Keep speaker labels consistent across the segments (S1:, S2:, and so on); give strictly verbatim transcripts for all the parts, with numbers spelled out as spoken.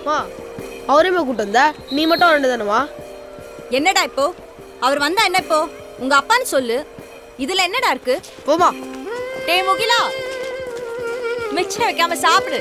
S1: அவரையுமே கூட்டு வந்த, நீ மட்டும் ரெண்டு தானமா?
S2: என்னடா இப்போ அவர் வந்தா என்ன இப்போ? உங்க அப்பான்னு சொல்லு. இதுல என்னடா இருக்கு?
S1: போமா.
S2: டேய் முகிலா, மிச்சம் வைக்காம சாப்பிடு.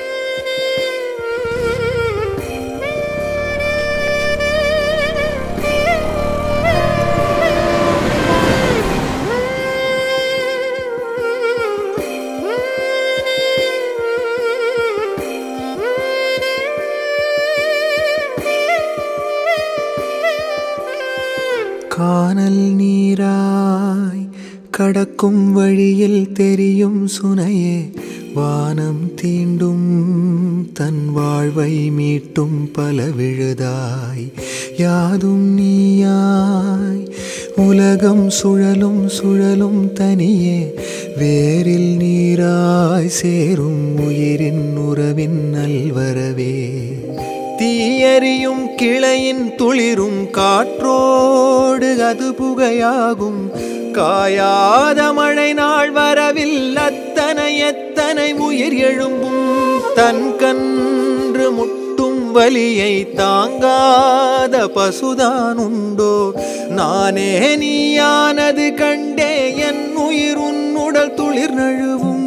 S3: கானல் நீராய் கடக்கும் வழியில் தெரியும் சுனையே, வானம் தீண்டும் தன் வாழ்வை மீட்டும் பல விழுதாய், யாதும் நீயாய் உலகம் சுழலும் சுழலும் தனியே, வேரில் நீராய் சேரும் உயிரின் உறவின் நல்வரவே, தீயறியும் கிளையின் துளிரும் காற்றோடு அது புகையாகும், காயாத மழை நாள் வரவில் அத்தனை எத்தனை உயிர் எழும்பும், தன் கன்று முட்டும் வலியை தாங்காத பசுதான் உண்டோ, நானே நீயானது கண்டே என் உயிர் உன்னுடல் துளிர் நழுவும்.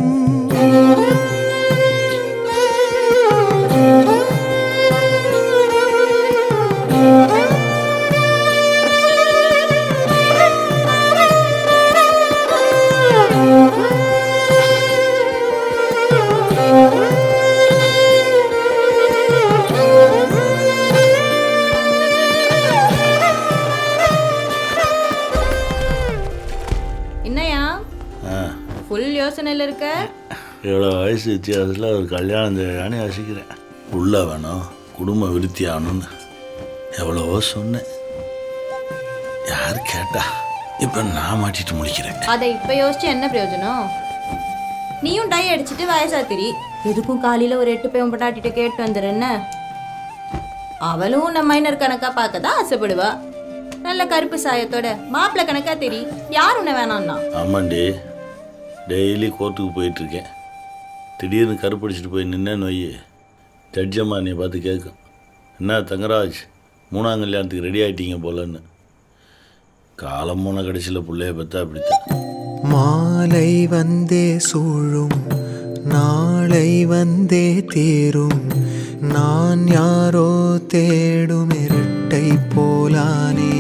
S2: யோசனையில் இருக்க
S4: எவ்வளோ வயசு வித்தியாசத்தில் ஒரு கல்யாணம் செய்யானே யோசிக்கிறேன். உள்ள வேணும், குடும்ப விருத்தி ஆகணும்னு எவ்வளவோ சொன்னேன். யார் கேட்டா? இப்போ நான் மாட்டிட்டு முடிக்கிறேன்.
S2: அதை இப்போ யோசிச்சு என்ன பிரயோஜனம்? நீயும் டை அடிச்சுட்டு வயசாத்திரி, எதுக்கும் காலையில் ஒரு எட்டு பேரும் பொண்டாட்டிட்டு கேட்டு வந்துடுறேன்ன. அவளும் நம்ம மைனர் கணக்காக பார்க்க தான் ஆசைப்படுவா. நல்ல கருப்பு சாயத்தோட மாப்பிள்ளை கணக்காக தெரி, யார் உன்னை வேணான்னா?
S4: ஆமாண்டி, டெய்லி கோர்ட்டுக்கு போயிட்டுருக்கேன். திடீர்னு கருப்படிச்சிட்டு போய் நின்னேன்னு வை, ஜட்ஜம்மா என்னை பார்த்து கேட்கும், என்ன தங்கராஜ் மூணாம் கல்யாணத்துக்கு ரெடி ஆகிட்டீங்க போலன்னு. காலம் மூணு கடைசியில் பிள்ளைய பார்த்தா அப்படித்தான்.
S3: மாலை வந்தே சூழும் நாளை வந்தே தீரும், நான் யாரோ தேடும் இரட்டை போலானே,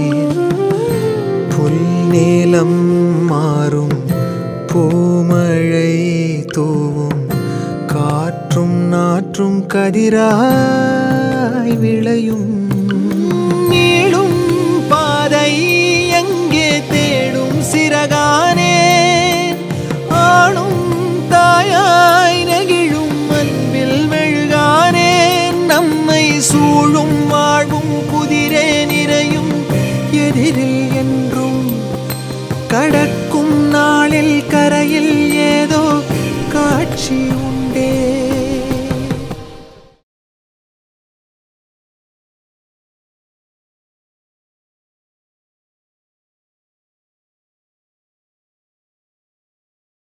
S3: புல் நீலம் மாறும் பூமழை தூவும், காற்றும் நாற்றும் கதிராய் விளையும், நீளும் பாதை எங்கே தேடும் சிறகானே, ஆளும் தாயாய் நெகிழும் அன்பில் மெழுகானே, நம்மை சூழும் வாழ்வும் புதிரே நிறையும், எதிரில் என்றும் கடக்க